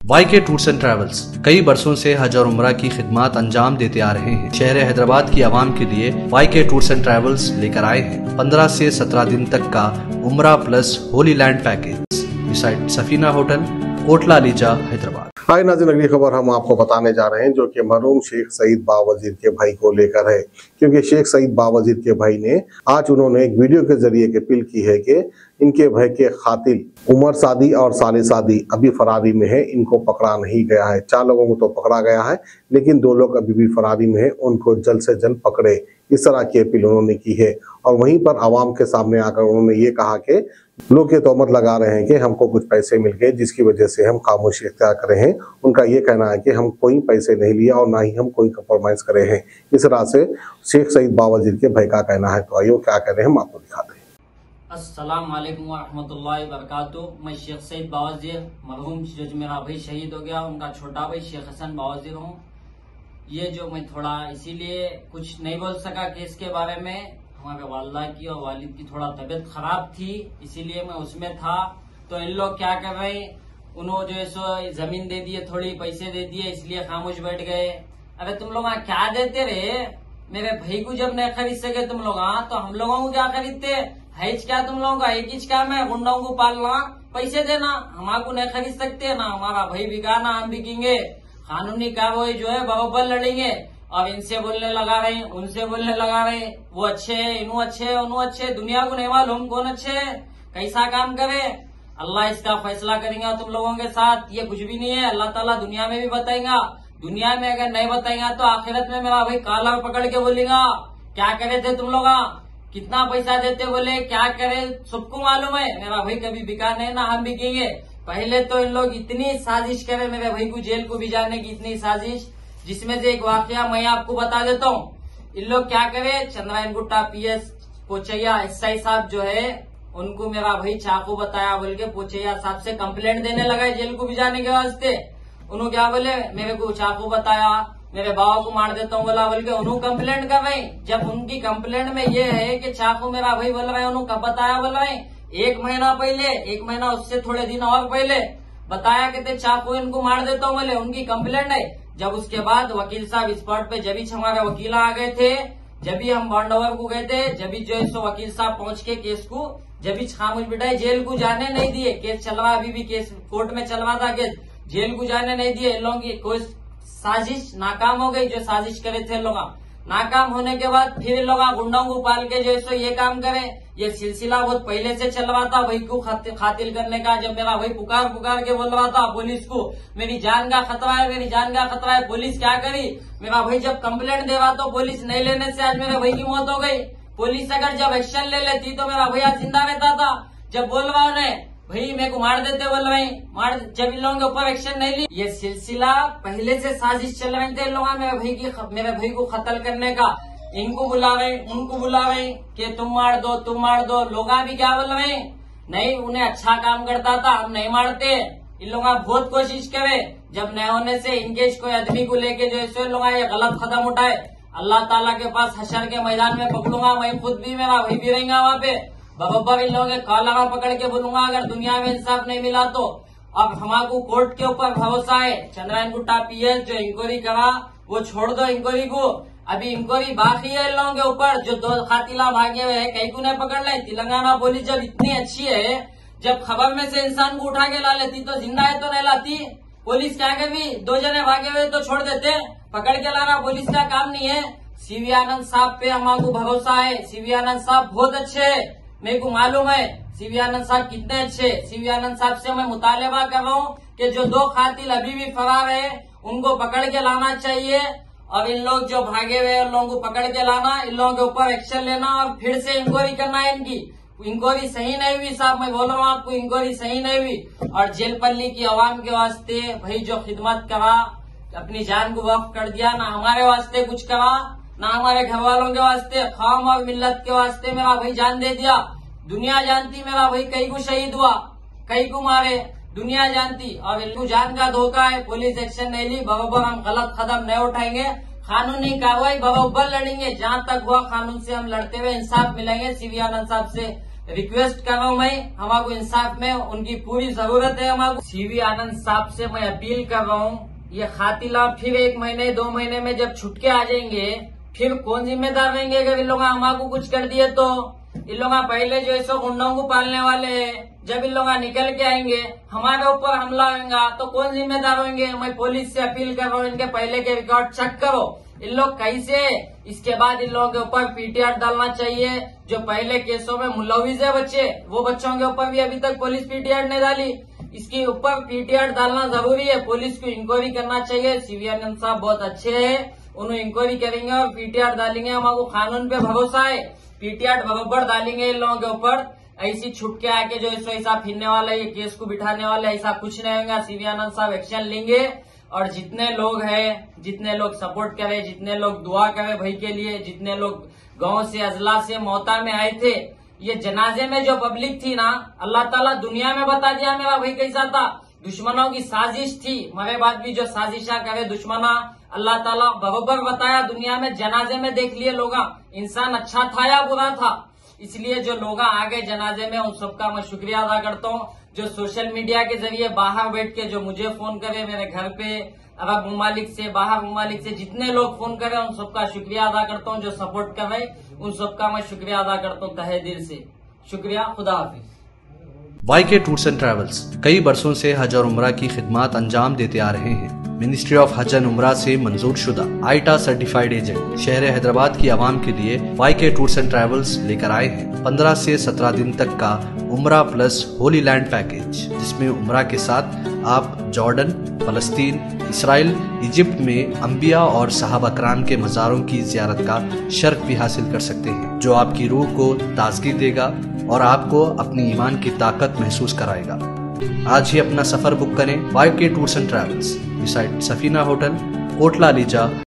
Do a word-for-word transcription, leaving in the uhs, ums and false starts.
Y के tours and travels कई बरसों से हज और उम्रा की खिदमत अंजाम देते आ रहे हैं। शहर हैदराबाद की आवाम के लिए वाई के टूर्स एंड ट्रैवल्स लेकर आए हैं पंद्रह से सत्रह दिन तक का उम्रा plus holy land package beside Safina hotel, Kotla Alijah, Hyderabad. Hi नाज़रीन, अगली खबर हम आपको बताने जा रहे हैं जो कि मरहूम शेख सईद बावजीर के भाई को लेकर है, क्योंकि शेख सईद बावजीर के भाई ने आज उन्होंने एक वीडियो के जरिए की अपील की है कि इनके भाई के कातिल उमर सादी और साले सादी अभी फरारी में है, इनको पकड़ा नहीं गया है। चार लोगों को तो पकड़ा गया है, लेकिन दो लोग अभी भी फरारी में है, उनको जल्द से जल्द पकड़े, इस तरह की अपील उन्होंने की है। और वहीं पर आवाम के सामने आकर उन्होंने ये कहा कि लोग ये तोहमत लगा रहे हैं कि हमको कुछ पैसे मिल गए जिसकी वजह से हम खामोशी इख्तियार करे हैं। उनका ये कहना है कि हम कोई पैसे नहीं लिया और ना ही हम कोई कंप्रोमाइज करे हैं। इस तरह से शेख सईद बावजीर के भाई का कहना है। तो आइए क्या कह रहे हैं हम आपको दिखाते हैं। अस्सलाम वालेकुम रहमतुल्लाहि व बरकातुहू। मैं शेख सईद बावजीर, मरहूम जो मेरा भाई शहीद हो गया उनका छोटा भाई शेख हसन बावजीर हूँ। ये जो मैं थोड़ा इसीलिए कुछ नहीं बोल सका केस के बारे में, हमारे वालिदा की और वालिद की थोड़ा तबीयत खराब थी, इसीलिए मैं उसमें था। तो इन लोग क्या कर रहे हैं, उन्होंने जो है सो जमीन दे दिए, थोड़ी पैसे दे दिए, इसलिए खामोश बैठ गए। अरे तुम लोग क्या देते रहे, मेरे भाई को जब नहीं खरीद सके तुम लोग, तो हम लोगों को क्या खरीदते? हैज क्या तुम लोगों का एक ही काम है, गुंडों को पालना, पैसे देना। हमारे को नहीं खरीद सकते ना, हमारा भाई बिका ना हम बिकेंगे। कानूनी कार्रवाई जो है बराबर लड़ेंगे। अब इनसे बोलने लगा रहे हैं, उनसे बोलने लगा रहे हैं, वो अच्छे है, इनू अच्छे है, उनू अच्छे है। दुनिया को नहीं मालूम कौन अच्छे है, कैसा काम करे। अल्लाह इसका फैसला करेंगे तुम लोगों के साथ। ये कुछ भी नहीं है, अल्लाह ताला दुनिया में भी बताएगा। दुनिया में अगर नहीं बताएगा तो आखिरत में मेरा भाई काला पकड़ के बोलेगा क्या करे थे तुम लोग, कितना पैसा देते, बोले क्या करे, सबको मालूम है। मेरा भाई कभी बिका नहीं ना हम बिकेंगे। पहले तो इन लोग इतनी साजिश करे मेरे भाई को जेल को भिजाने की, इतनी साजिश, जिसमें से एक वाकया मैं आपको बता देता हूँ। इन लोग क्या करे, Chandrayangutta PS Pochaiah SI साहब जो है उनको मेरा भाई चाकू बताया बोल के पोचैया साहब से कंप्लेंट देने लगा जेल को भिजाने के वास्ते। उन्होंने क्या बोले, मेरे को चाकू बताया, मेरे बाबा को मार देता हूँ बोला बोल के उन्होंने कंप्लेंट कर रहे। जब उनकी कंप्लेंट में ये है कि चाकू मेरा भाई बोल रहे हैं, उन्होंने कब बताया बोल रहे हैं, एक महीना पहले, एक महीना उससे थोड़े दिन और पहले बताया कि चाकू इनको मार देता हूँ बोले, उनकी कंप्लेंट है। जब उसके बाद वकील साहब स्पॉट पे जब ही हमारे वकील आ गए थे, जब भी हम बॉन्डोवर को गए थे, जब भी जो है सो वकील साहब पहुंच के केस को जब भी खामोश बिठाए, जेल को जाने नहीं दिए। केस चल रहा, अभी भी केस कोर्ट में चल रहा था केस, जेल को जाने नहीं दिए। इन लोगों की कोई साजिश नाकाम हो गई, जो साजिश करे थे लोग। नाकाम होने के बाद फिर लोग गुंडों को पाल के जो है सो ये काम करे। ये सिलसिला बहुत पहले से चल रहा था भाई को खातिल करने का। जब मेरा भाई पुकार पुकार के बोल रहा था पुलिस को, मेरी जान का खतरा है, मेरी जान का खतरा है, पुलिस क्या करी, मेरा भाई जब कंप्लेंट दे रहा तो पुलिस नहीं लेने से आज मेरे भाई की मौत हो गई। पुलिस अगर जब एक्शन ले लेती तो मेरा भैया जिंदा रहता था। जब बोल रहा उन्हें भाई मेरे को मार देते बोल रहे मार, जब इन लोगों के ऊपर एक्शन नहीं ली। ये सिलसिला पहले से साजिश चल रहे थे लोग मेरे भाई की मेरे भाई को कत्ल करने का। इनको बुला रहे, उनको बुला रहे कि तुम मार दो, तुम मार दो। लोग भी क्या बोल रहे, नहीं उन्हें अच्छा काम करता था, हम नहीं मारते। इन लोग बहुत कोशिश करे, जब नहीं होने से इनके कोई आदमी को लेके जो है लोग ये गलत कदम उठाए। अल्लाह ताला के पास हशर के मैदान में पकड़ूंगा, मैं खुद भी, मेरा भाई भी रहेगा वहाँ पे। बराबर इन लोगों के काला पकड़ के बोलूंगा अगर दुनिया में इंसाफ नहीं मिला तो। अब हमारे कोर्ट के ऊपर भरोसा है। चंद्रायन गुट्टा पीएस जो इंक्वायरी करा वो छोड़ दो इंक्वायरी को, अभी इंक्वायरी बाकी है इन लोगों के ऊपर। जो दो कातिला भागे हुए हैं कहीं को नहीं पकड़ ले। तेलंगाना पुलिस जब इतनी अच्छी है, जब खबर में से इंसान को उठा के ला लेती तो जिंदा है तो नहीं लाती। पुलिस क्या कभी दो जने भागे हुए तो छोड़ देते, पकड़ के लाना पुलिस का काम नहीं है। सीवी आनंद साहब पे हमारे भरोसा है। सीवी आनंद साहब बहुत अच्छे है, मेरे को मालूम है सीवी आनंद साहब कितने अच्छे। सीवी आनंद साहब से मैं मुतालबा कर रहा हूँ कि जो दो कातिल अभी भी फरार है उनको पकड़ के लाना चाहिए। और इन लोग जो भागे हुए उन लोगों को पकड़ के लाना, इन लोगों के ऊपर एक्शन लेना और फिर से इंक्वायरी करना है इनकी। इंक्वायरी सही नहीं हुई साहब, मैं बोल रहा हूँ आपको, इंक्वायरी सही नहीं हुई। और जेलपल्ली की आवाम के वास्ते भाई जो खिदमत करा, अपनी जान को वक्फ कर दिया, ना हमारे वास्ते कुछ करा ना हमारे घर वालों के वास्ते, कौम और मिल्लत के वास्ते मेरा भाई जान दे दिया। दुनिया जानती मेरा भाई कई को शहीद हुआ, कई को मारे, दुनिया जानती। और इनको जान का धोखा है, पुलिस एक्शन नहीं ली, बराबर हम गलत कदम नहीं उठाएंगे, कानूनी कार्रवाई बराबर लड़ेंगे। जहाँ तक हुआ कानून से हम लड़ते हुए इंसाफ मिलेंगे। सीवी आनंद साहब से रिक्वेस्ट कर रहा हूँ मैं, हमारे इंसाफ में उनकी पूरी जरूरत है। हमारे सीवी आनंद साहब से मैं अपील कर रहा हूँ, ये खातिला फिर एक महीने दो महीने में जब छुटके आ जाएंगे, फिर कौन जिम्मेदार रहेंगे अगर इन लोग हमारे कुछ कर दिए तो। इन लोग पहले जो ऐसा गुंडों को पालने वाले हैं, जब इन लोग निकल के आएंगे हमारे ऊपर हमला होगा तो कौन जिम्मेदार होंगे। मैं पुलिस से अपील कर रहा हूँ, इनके पहले के रिकॉर्ड चेक करो, इन लोग कैसे, इसके बाद इन लोगों के ऊपर पीटीआर डालना चाहिए। जो पहले केसों में मुलविस है बच्चे, वो बच्चों के ऊपर भी अभी तक पुलिस पीटीआर नहीं डाली, इसके ऊपर पीटीआर डालना जरूरी है। पुलिस को इंक्वायरी करना चाहिए। सीवी आनंद साहब बहुत अच्छे हैं, उन्हें इंक्वायरी करेंगे और पीटीआर डालेंगे। हमारे कानून पे भरोसा है, पीटीआर बराबर डालेंगे इन लोगों के ऊपर। ऐसी छुटके आके जो ऐसा ऐसा फिरने वाला ये केस को बिठाने वाला ऐसा कुछ नहीं होगा। सीवी आनंद साहब एक्शन लेंगे और जितने लोग हैं, जितने लोग सपोर्ट करे, जितने लोग दुआ करे भाई के लिए, जितने लोग गांव से अजला से मोहता में आए थे, ये जनाजे में जो पब्लिक थी ना, अल्लाह ताला दुनिया में बता दिया मेरा भाई कैसा था। दुश्मनों की साजिश थी, मेरे बाद भी जो साजिशा करे दुश्मना, अल्लाह ताला बराबर बताया दुनिया में। जनाजे में देख लिए लोग इंसान अच्छा था या बुरा था, इसलिए जो लोग आ गए जनाजे में उन सबका मैं शुक्रिया अदा करता हूँ। जो सोशल मीडिया के जरिए बाहर बैठ के जो मुझे फोन करे, मेरे घर पे अरब ममालिक से, बाहर ममालिक से जितने लोग फोन करे उन सबका शुक्रिया अदा करता हूँ। जो सपोर्ट कर रहे उन सबका मैं शुक्रिया अदा करता हूँ तहे दिल से। शुक्रिया, खुदा हाफिज। वाईके टूर्स एंड ट्रैवल्स कई बरसों से हज और उम्रा की खिदमत अंजाम देते आ रहे हैं। मिनिस्ट्री ऑफ हज एंड उम्रा से मंजूर शुदा आईटा सर्टिफाइड एजेंट शहर हैदराबाद की आवाम के लिए वाईके टूर्स एंड ट्रैवल्स लेकर आए हैं पंद्रह से सत्रह दिन तक का उम्रा प्लस होली लैंड पैकेज, जिसमें उम्रा के साथ आप जॉर्डन, फलस्तीन, इसराइल, इजिप्ट में अंबिया और सहाबा कराम के मज़ारों की जियारत का शर्फ भी हासिल कर सकते हैं, जो आपकी रूह को ताजगी देगा और आपको अपनी ईमान की ताकत महसूस कराएगा। आज ही अपना सफर बुक करें YK tours and travels, beside Safina hotel, Kotla Lisa,